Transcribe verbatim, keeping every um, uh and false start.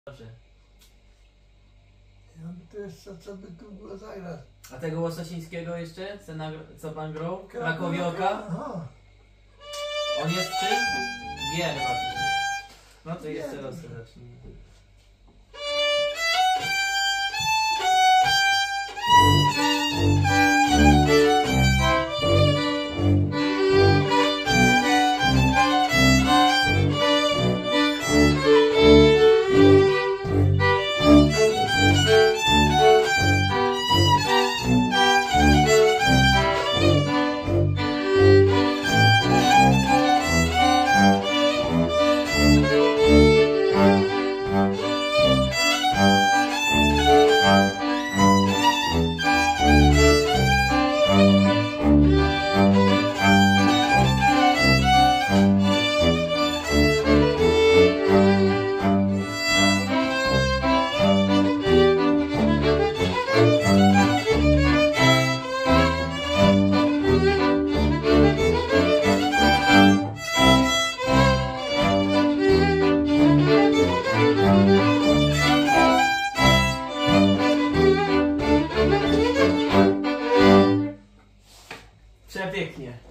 Dobrze. Ja by to jeszcze, co by tu było zagrać? A tego Łososińskiego jeszcze? Co, nagro- co pan grał? Ka- Krakowie Oka? Aha. On jest czym? Wie chyba. No to jeszcze Wie. raz zacznijmy. Przepięknie.